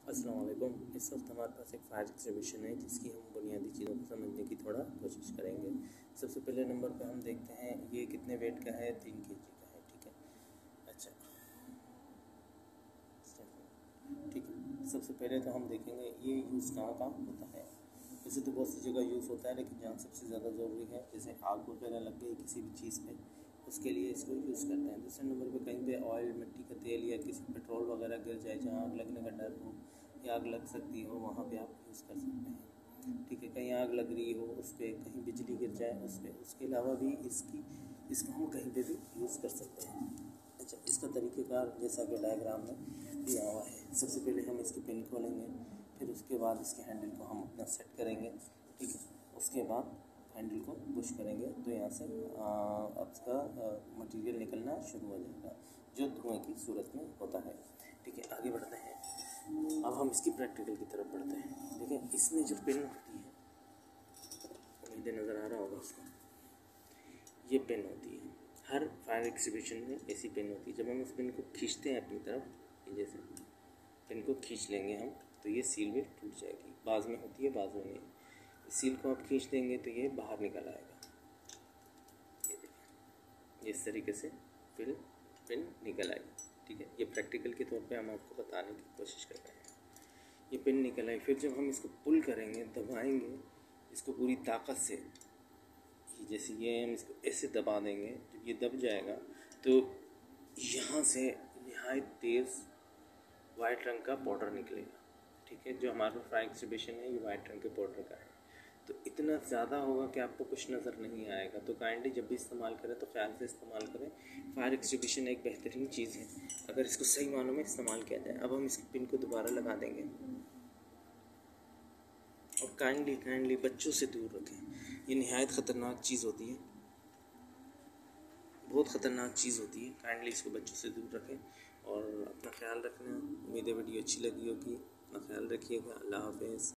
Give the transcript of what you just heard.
अस्सलाम वालेकुम। इस वक्त हमारे पास एक फायर एग्जीबिशन है जिसकी हम बुनियादी चीज़ों को समझने की थोड़ा कोशिश करेंगे। सबसे पहले नंबर पे हम देखते हैं ये कितने वेट का है, 3 kg का है। ठीक है, अच्छा ठीक है। सबसे पहले तो हम देखेंगे ये यूज़ कहाँ कहाँ होता है। वैसे तो बहुत सी जगह यूज़ होता है, लेकिन जहाँ सबसे ज़्यादा ज़रूरी है, जैसे आग वगैरह लग गई किसी भी चीज़ पे, उसके लिए इसको यूज़ करते हैं। दूसरे नंबर पे कहीं पे ऑयल, मिट्टी का तेल या किसी पेट्रोल वगैरह गिर जाए, जहाँ आग लगने का डर हो या आग लग सकती हो, वहाँ पे आप यूज़ कर सकते हैं। ठीक है, कहीं आग लग रही हो उस पर, कहीं बिजली गिर जाए उस पर, उसके अलावा भी इसको हम कहीं पे भी यूज़ कर सकते हैं। अच्छा, इसका तरीक़ेकार जैसा कि डायग्राम में दिया हुआ है। सबसे पहले हम इसकी पिन खोलेंगे, फिर उसके बाद इसके हैंडल को हम अपना सेट करेंगे। ठीक है, उसके बाद हैंडल को पुश करेंगे तो यहाँ से अब इसका मटेरियल निकलना शुरू हो जाएगा, जो धुएं की सूरत में होता है। ठीक है, आगे बढ़ते हैं। अब हम इसकी प्रैक्टिकल की तरफ बढ़ते हैं। देखिए, इसमें जो पिन होती है, उम्मीदें नज़र आ रहा होगा उसको, ये पिन होती है। हर फायर एग्जीबिशन में ऐसी पिन होती है। जब हम इस पिन को खींचते हैं अपनी तरफ, जैसे पिन को खींच लेंगे हम, तो ये सील भी टूट जाएगी। बाज़ में होती है, बाज़ में नहीं। इस सील को आप खींच देंगे तो ये बाहर निकल आएगा। ये देखिए, इस तरीके से पिन निकल आएगी। ठीक है, ये प्रैक्टिकल के तौर पे हम आपको बताने की कोशिश कर रहे हैं। ये पिन निकल आई, फिर जब हम इसको पुल करेंगे, दबाएंगे इसको पूरी ताकत से, जैसे ये हम इसको ऐसे दबा देंगे, जब ये दब जाएगा तो यहाँ से नहायत तेज़ वाइट रंग का पाउडर निकलेगा। ठीक है, जो हमारे फायर एग्जीबिशन है ये वाइट रंग के पाउडर का है। तो इतना ज़्यादा होगा कि आपको कुछ नज़र नहीं आएगा। तो काइंडली जब भी इस्तेमाल करें तो ख्याल से इस्तेमाल करें। फायर एग्जीबिशन एक बेहतरीन चीज़ है अगर इसको सही मानों में इस्तेमाल किया जाए। अब हम इस पिन को दोबारा लगा देंगे और काइंडली बच्चों से दूर रखें। ये नहायत ख़तरनाक चीज़ होती है, बहुत ख़तरनाक चीज़ होती है। काइंडली इसको बच्चों से दूर रखें और अपना ख्याल रखना। उम्मीद है वीडियो अच्छी लगी होगी। अपना ख्याल रखिएगा। अल्लाह हाफ़िज़।